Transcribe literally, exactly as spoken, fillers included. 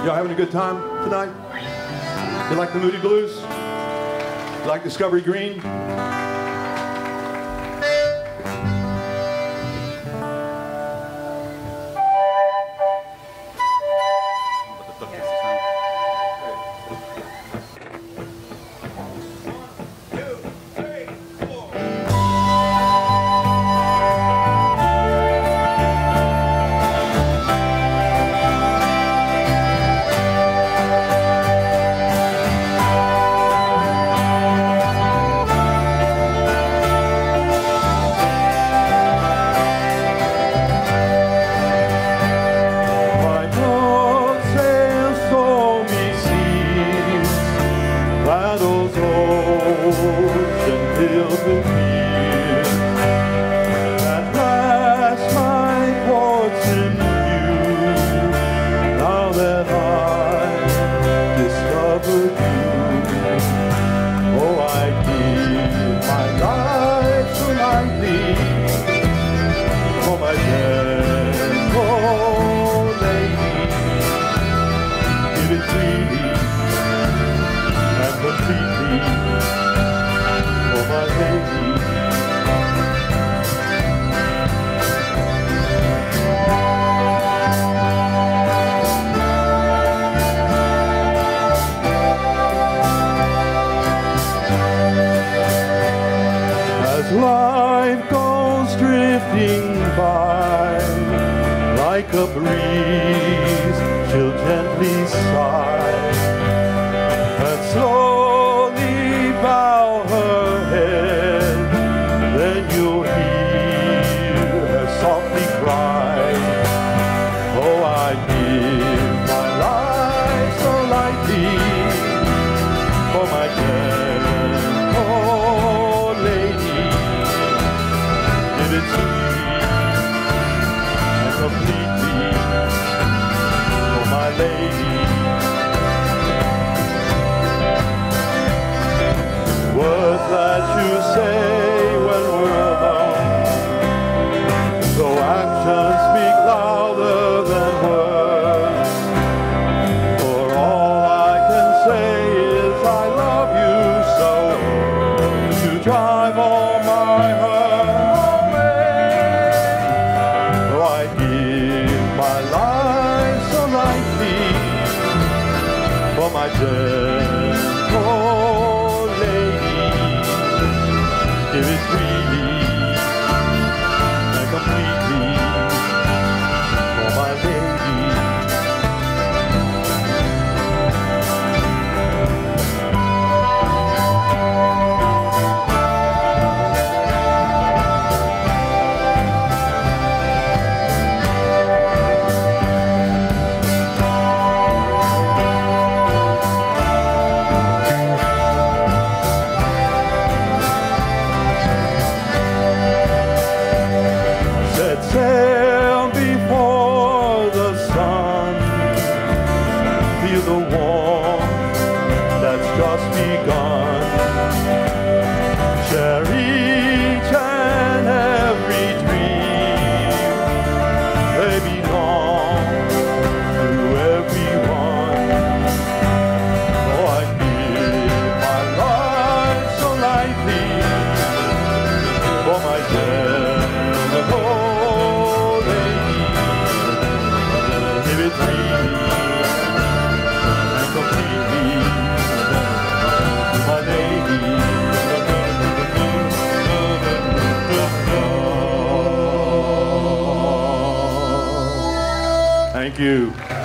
Y'all having a good time tonight? You like the Moody Blues? You like Discovery Green? Life goes drifting by like a breeze, she'll gently sigh and slowly bow her head. Then you'll hear her softly cry, oh, I give my life so lightly for my gentle lady. Give it sweet and completely for my lady. Words that you say when we're alone, so actions speak louder than words. For all I can say is I love you so. To drive all my hurt away, though I give my life so lightly for my gentle lady. Give it freely and completely for my lady. Sail before the sun, feel the warmth that's just begun. Share each and every dream, they belong to everyone. Oh, I give my life so lightly for my gentle. Thank you.